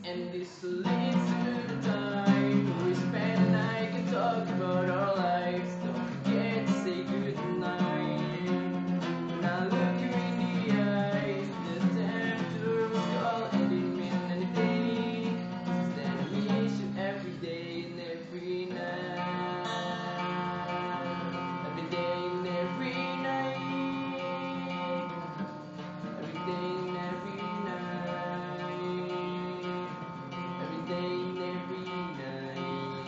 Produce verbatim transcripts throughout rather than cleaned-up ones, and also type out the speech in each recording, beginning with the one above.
And this leads to the time we spend. I can talk about our lives. Don't forget to say goodnight. When I look you in the eyes, the temperature was cold and didn't mean anything. Then we miss you every day and every night. Every day and every night. Every day and every night. Every day and every night.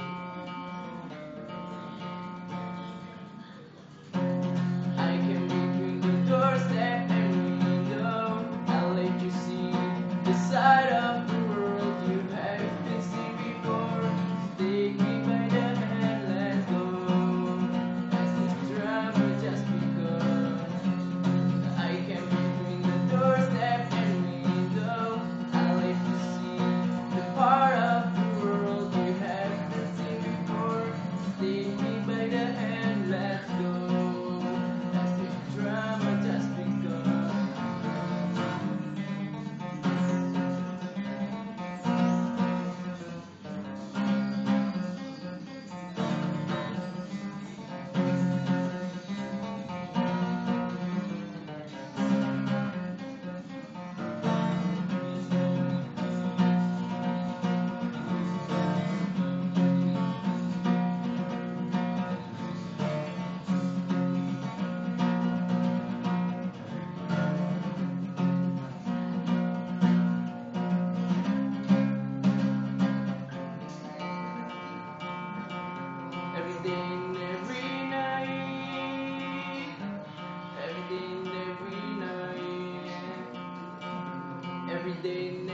I can be between the doorstep and window. I'll let you see the side of the world you haven't been seen before. Take me by the hand, let's go. As this drama just begun. I can be between the doorstep and window. I'll let you see the part of the world you haven't seen before. Take me by the hand, let's go. As this drama just begun. Every day and every night. Every day and every night. Every day and